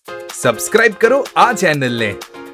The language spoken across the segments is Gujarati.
સબસ્ક્રાઇબ કરો આ ચેનલને।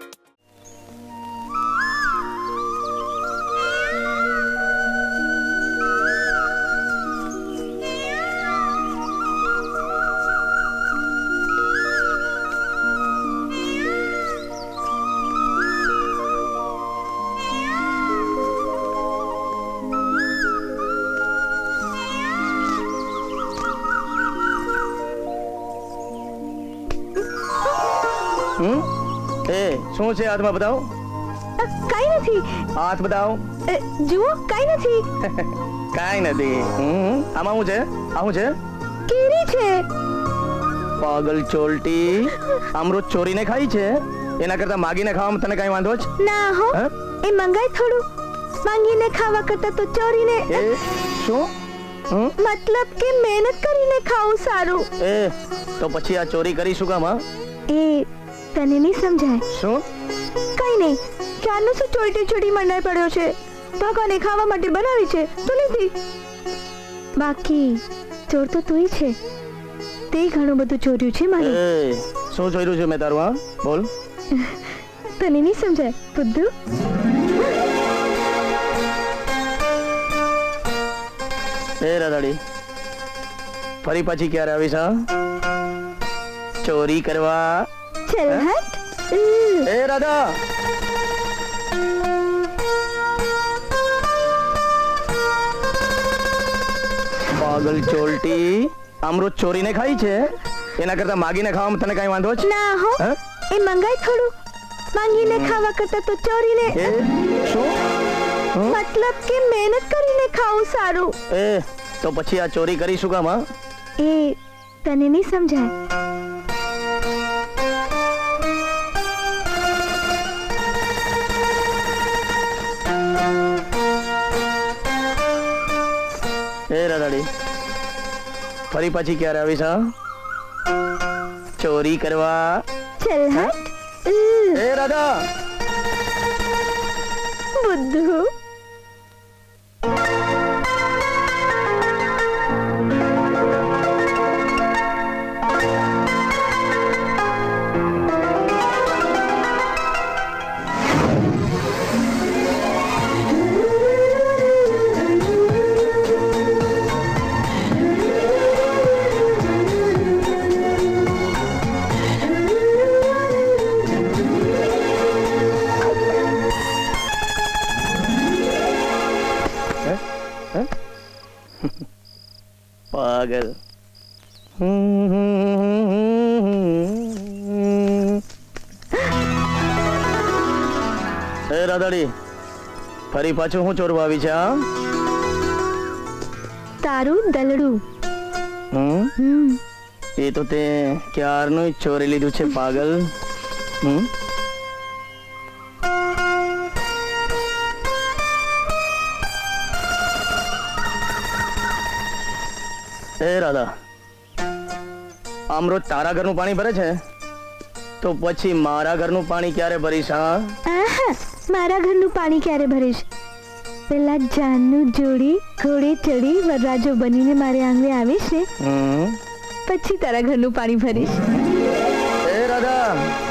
શું છે હાથમાં બતાવો? કાઈ નથી। હાથ બતાવો। જુઓ કાઈ નથી। કાઈ નથી। આમાં શું છે? આ શું છે? કેરી છે। પાગલ ચોલટી, અમૃત ચોરીને ખાઈ છે, એના કરતા માગીને ખાવામાં તને કઈ વાંધો છે? ના હો, એ મંગાય થોડું, માંગીને ખાવા કરતા તો ચોરીને। શું મતલબ કે મહેનત કરીને ખાવું સારું। તો પછી આ ચોરી કરી શું કામ? એ તને નહીં સમજાય। શું? કઈ નહીં, ક્યારનો શું ચોરી ચોરી મંડાઈ પડ્યો છે। ભગવાને ખાવા માટે બનાવી છે તો લીધી, બાકી ચોર તો તુંય છે। તે ઘણું બધું ચોર્યું છે મારું। શું ચોર્યું છે મેં તારું? હા બોલ। તને નહીં સમજાય બુદ્ધુ। રાધાડી, ફરી પાછી ક્યારે આવીશ ચોરી કરવા? ચલ હટ। રાધા, પાગલ ચોલટી, અમૃત ચોરીને ખાઈ છે, એના કરતા માગીને ખાવામાં તને કઈ વાંધો છે? ના હો, એ મંગાય થોડું, માંગીને ખાવા કરતા તો ચોરીને। શું? મતલબ કે મહેનત કરીને ખાવું સારું। તો પછી આ ચોરી કરી શું કામ? એ તને નહીં સમજાય। રાધાડી, ફરી પાછી ક્યારે આવીશ ચોરી કરવા? ચલ હટ। રાધા, બુદ્ધુ, પાગલ। રાધાડી, ફરી પાછું હું ચોરવા આવી છે? તારું દલડું। એ તો તે ક્યારનું ચોરી લીધું છે પાગલ। રાધા, અમૃત તારા ઘરનું પાણી ભરે છે તો પછી મારા ઘરનું પાણી ક્યારે ભરીશ? મારા ઘરનું પાણી ક્યારે ભરીશ? પેલા જાનનું જોડી ઘોડે ચડી વરરાજો બનીને મારે આંગણે આવીશ ને, પછી તારા ઘરનું પાણી ભરીશ। રાધા,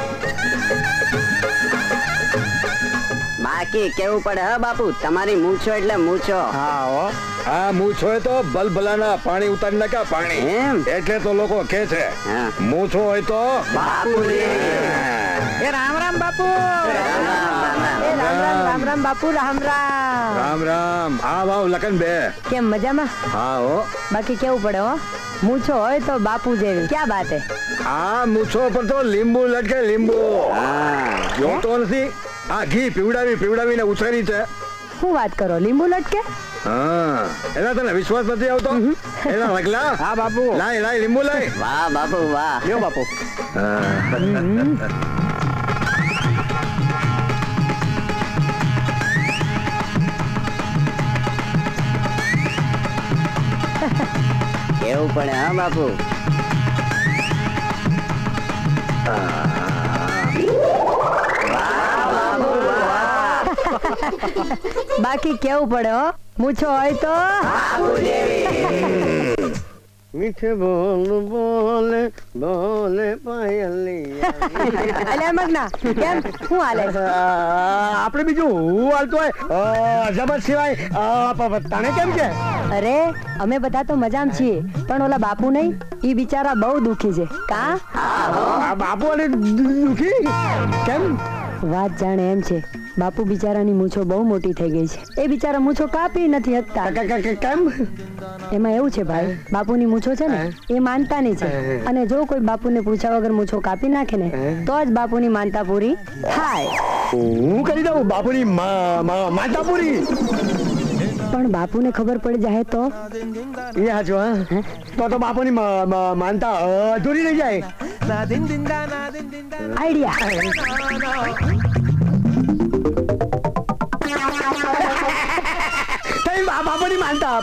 બાકી કેવું પડે બાપુ, તમારી મૂછો એટલે મૂછો। હા મૂછો હોય તો ભલભલાના પાણી ઉતારી નાખ્યા પાણી, એટલે તો લોકો કે છે મૂછો હોય તો બાપુજી। રામ રામ બાપુ। રામ રામ બાપુ। રામ રામ। રામ રામ। આવ લખન બે, કેમ મજામાં? હા હો। બાકી કેવું પડે મૂછો હોય તો બાપુ જેવી, ક્યાં બાત હે? આ મૂછો પર તો લીંબુ લટકે, લીંબુ જોતો નથી? આ ઘી પીવડાવીને ઉછેરી છે। શું વાત કરો, લીંબુ લટકે? એના તને વિશ્વાસ નથી આવતો? એના લગલા? હા બાપુ, લાય લીંબુ લાય। વાહ બાપુ વાહ। લ્યો બાપુ। કેવું પડે બાપુ? બાકી કેવું પડે મૂછો હોય તો મીઠે બોલ બોલે બોલે પાયલી અલે મગના કેમ શું હાલે? આપણે બીજું હું હાલતો હોય જબર સિવાય તને કેમ છે? અરે અમે બધા તો મજામાં છીએ, પણ ઓલા બાપુ નહીં, ઈ બિચારા બહુ દુખી છે. કા બાપુ અને દુખી કેમ? વાત જાણે એમ છે, બાપુ બિચારાની મૂછો બહુ મોટી થઈ ગઈ છે. એ બિચારા મૂછો કાપી નથી શકતા. કેમ? એમાં એવું છે ભાઈ, બાપુની મૂછો છે ને એ માનતાની છે, અને જો કોઈ બાપુને પૂછ્યા વગર મૂછો કાપી નાખે ને તો જ બાપુની માનતા પૂરી થાય. હું કરી દઉં બાપુની માનતા પૂરી, પણ બાપુને ખબર પડી જાય તો? એ હાચું. હા તો બાપુની માનતા અધૂરી રહી જાય. આઈડિયા બાપુની માનતા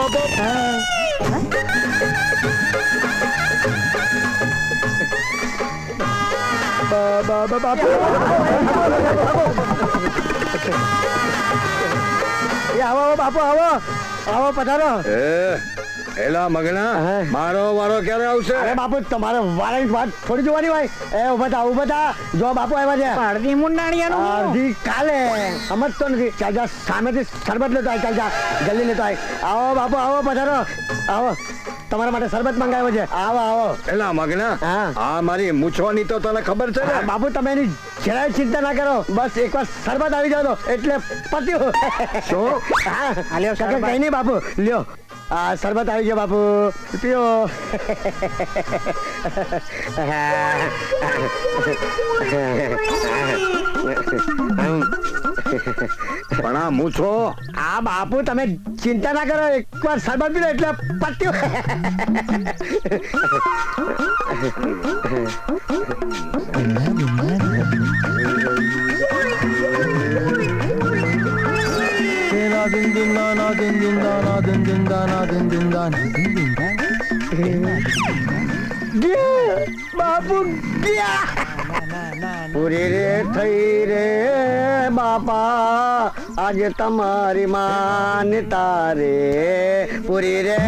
આવો બાપુ આવો આવો પધારો. એલા મગના મારો વારો ક્યારે આવશે? અરે બાપુ તમારે વારાની વાત થોડી જોવાની હોય. એ ઉભા થા જો બાપુ આવ્યા છે. અડધી મુંડાણીયાનું અડધી કાલે સમજતો નથી. ચાલ જા સામેથી શરબત લેતો આય. ચાલ જા જલ્દી લેતો આય. આવો બાપુ આવો પધારો આવો. તમારા માટે શરબત મંગાવ્યો છે. આવો આવો. એલા મગના આ મારી મૂછવાની તો તને ખબર છે ને? બાપુ તમે એની જરાય ચિંતા ના કરો, બસ એકવાર શરબત આવી જાવ એટલે પત્યું. શું? હા કઈ નહીં બાપુ લ્યો આ શરબત આવી ગયો બાપુ પીઓ. પણ આ મૂછો આ બાપુ તમે ચિંતા ના કરો, એકવાર શરબત પીલો એટલે પત્યું. બાપુ પૂરી રે થઈ રે બાપા આજે તમારી માન્યતા રે. પૂરી રે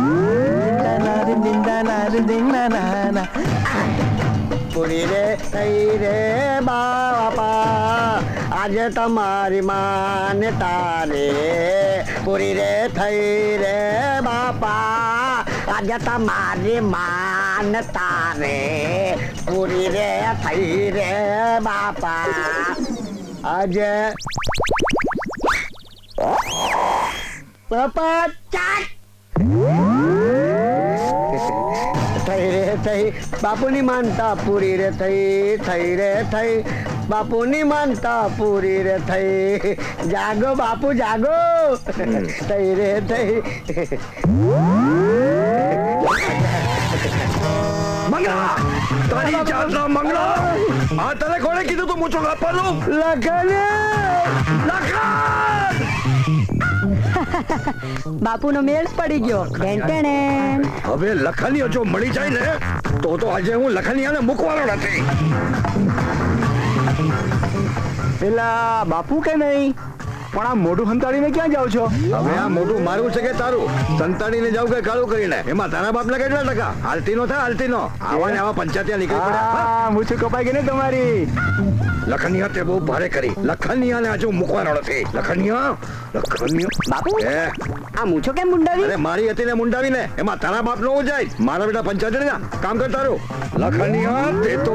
પૂરી રે થઈ રે બાપા આજે તમારી માન્યતા રે. પૂરી રે થઈ રે બાપા આજે તમારી માનતા રે. પૂરી રે થઈ રે બાપા આજે બાપા ચાટ થઈ રે થઈ બાપુની માનતા પૂરી રે થઈ. થઈ રે થઈ બાપુની માનતા પૂરી રે થઈ. જાગો બાપુ જાગો. થઈ રે થઈ મંગલા તારી જાતના મંગલા આ તને કોણે કીધું તું મૂછો કાપવાનું? લખન બાપુનો મેળ પડી ગયો. હવે લખનિયો જો મળી જાય ને તો આજે હું લખનિયાને મૂકવાનો નથી. પેલા બાપુ કે નહીં, પણ આ મોઢું સંતાડીને ક્યાં જાવ છો? હવે આ મોઢું મારું છે કે તારું? સંતાડીને જાવ કે કાળું કરીને? એમાં તારા બાપના કેટલા ટકા? હાલતી નો થાય હાલતી નો. આવા ને આવા પંચાયત નીકળી પડે. મૂછું કપાઈ ગઈ ને તમારી. લખનિયા તે બહુ ભારે કરી. લખનિયા ને આજે મૂકવાનો નથી. લખનિયા બાપુ આ મૂછો કેમ મુંડાવી? અરે મારી હતી ને મુંડાવી ને, એમાં તારા બાપ નો જાય. મારા બેટા પંચાયત કામ કર તારું. લખનિયા તે તો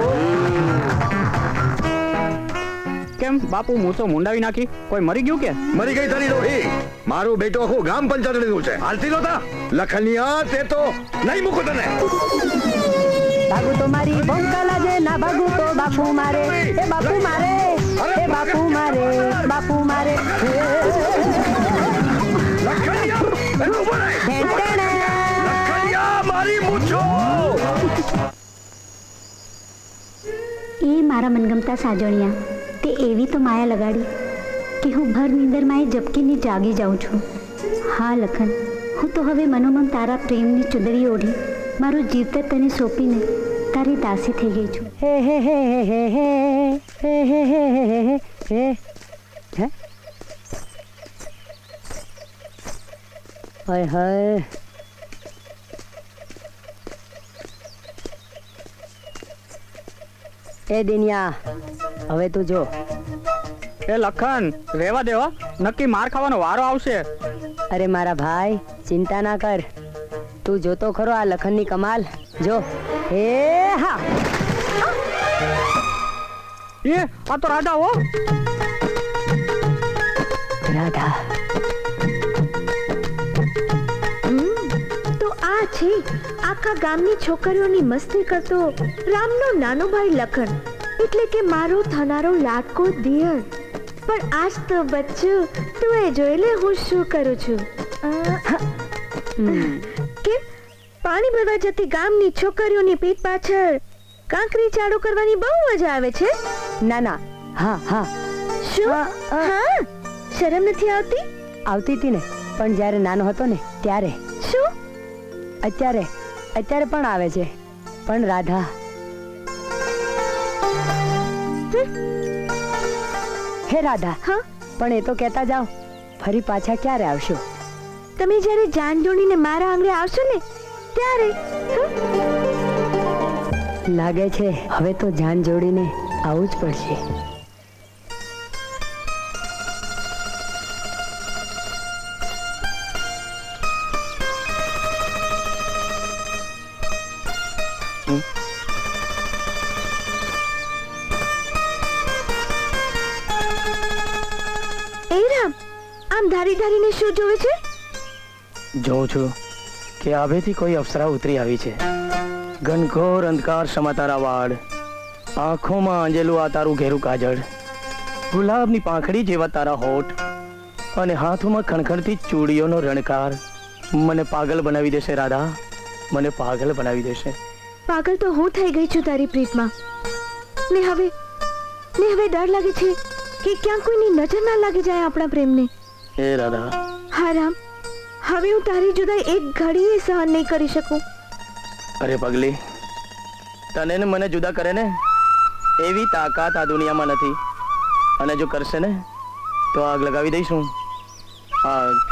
કેમ બાપુ મૂછો મુંડાવી નાખી? કોઈ મરી ગયું કે? મરી ગઈ તારી લોહી. મારું બેટો આખું ગામ પંચાયત લીધું છે. હાલતી નહોતા લખનિયા તે તો નહીં મૂકો તને. ભાગુ તો મારી ભોંકા જે ના ભાગુ તો બાપુ મારે. એ બાપુ મારે, એ બાપુ મારે, બાપુ મારે. લખનિયા મારી મૂછો. એ મારા મનગમતા સાજણિયા તે એવી તો માયા લગાડી કે હું ભર નીંદરમાં એ ઝબકીને જાગી જાઉં છું. હા લખન, હું તો હવે મનોમન તારા પ્રેમની ચુદડી ઓઢી મારું જીવતર તને સોંપીને તારી દાસી થઈ ગઈ છું. હે હે હે હે હે હે હે હે હે હે. હાય હાય એ દિનિયા, હવે તું જો. એ લખન રેવા દેવા, નક્કી માર ખાવાનો વારો આવશે. અરે મારા ભાઈ, ચિંતા ના કર. તું જોતો ખરો આ લખનની કમાલ. જો. એ હા, એ આ તો રાધા હો. રાધા. તો આ છે આખા ગામની છોકરીઓની મસ્તી કરતો રામનો નાનો ભાઈ લખન, એટલે કે મારો થનારો લાડકો દિયર. પણ આજ તો બચ્ચું, તું એ જોઈ લે હું શું કરું છું. કેમ પાણી ભરવા જતી ગામની છોકરીઓની પીઠ પાછળ કાંકરી ચાડો કરવાની બહુ મજા આવે છે. ના ના, હા હા. શું? હા, શરમ નથી આવતી? આવતી હતી ને, પણ જ્યારે નાનો હતો ને ત્યારે. શું? અત્યારે પણ આવે છે, પણ રાધા. હે રાધા. હા, પણ એ તો કહેતા જાઓ, ફરી પાછા ક્યારે આવશો? તમે જ્યારે જાન જોડીને મારા આંગણે આવશો ને ત્યારે. લાગે છે હવે તો જાન જોડીને આવું જ પડશે. એ રામ, આમ ધારી ધારીને શું જોવે છે? જોઉં છું કે આભેથી કોઈ અપ્સરા ઉતરી આવી છે. ઘનઘોર અંધકાર સમા તારા વાળ, આંખોમાં આંજેલું આ તારું ઘેરું કાજળ, ગુલાબની પાંખડી જેવા તારા હોઠ અને હાથોમાં ખણખણતી ચૂડીઓનો રણકાર મને પાગલ બનાવી દેશે રાધા, મને પાગલ બનાવી દેશે. પાગલ તો હું થઈ ગઈ છું તારી પ્રીતમાં. ને હવે ડર લાગે છે કે ક્યાં કોઈની નજર ના લાગી જાય આપણા પ્રેમને. એ રાધા. હા રામ, હવે હું તારી જુદાઈ એક ઘડીએ સહન નહીં કરી શકું. અરે પગલી, તને ને મને જુદા કરે ને એવી તાકાત આ દુનિયામાં નથી. અને જો કરશે ને તો આગ લગાવી દઈશું. આગ.